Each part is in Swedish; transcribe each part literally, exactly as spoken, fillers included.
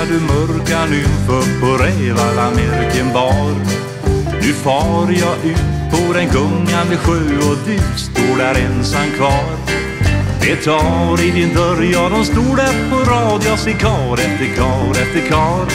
du mörka nymfer på Rävalla-Märken bar. Nu far jag ut på den gungande sjö och du står där ensam kvar. Det tar i din dörr, ja de står där på rad. Jag ser kar efter kar efter kar.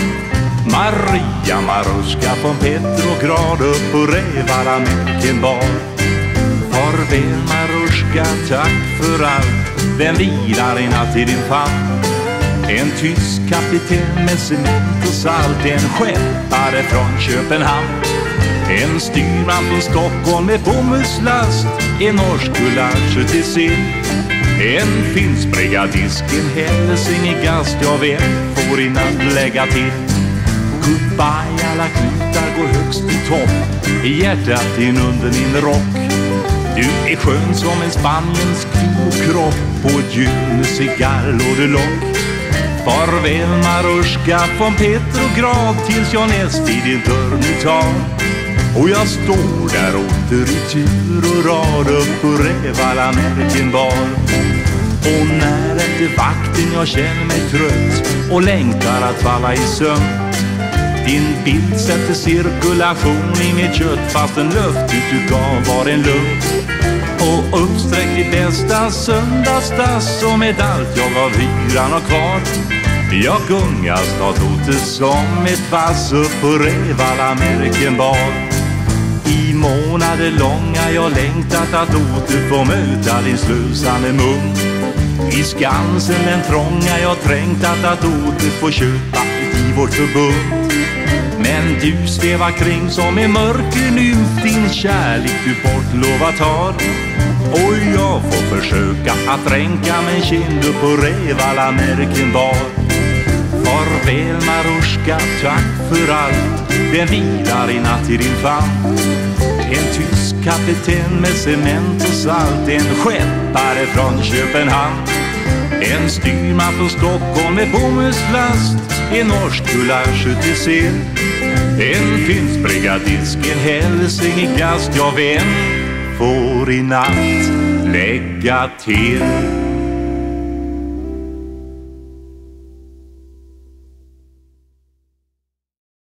Maria Maruska från Petrograd upp på Rävalla-Märken bar. Farväl Maruska, tack för allt. Vem vilar i natt i din famn? En tysk kapten med cement och salt. En skeppare från Köpenhamn. En styrman från Stockholm med bomullslast. En norsk gulasch till sill. En finsk brigadisk, en hälsingig gast. Jag vem får i natt lägga till. Goodbye, alla knutar går högst i topp. I hjärtat in under min rock. Du är skön som en Spaniens kvinnokropp på ett gyllene cigarrlådelock. Farväl Maruska från Petrograd tills jag näst i din dörr nu tar. Och jag står där åter i tur och rad upp på Rävalla-Märken bar. Och när efter vakten jag känner mig trött och längtar att falla i sömn. Din bild sätter cirkulation i mitt kött fast en löfte du gav var en lugn. Och uppsträckt i bästa söndagsdass och med allt jag av hyran har kvar. Jag gungar snart åter som ett vass upp på Rävalla-Märken bar. I månader långa jag längtat att åter få möta din slösande mun. I Skansen den trånga jag trängtat att åter få köpa i vårt förbund. Men du svävar kring som en mörker nymf, din kärlek du bortlovat har. Och jag får försöka att ränka min kind upp på Rävalla-Märken bar. Farväl Maruska, tack för allt. Den vilar i natt i din famn. En tysk kapten med cement och salt. En skeppare från Köpenhamn. En styrman från Stockholm med bomullslast. En norsk gulasch till sill. En finsk brigadisk, en hälsingig gast. Jag vem får i natt lägga till.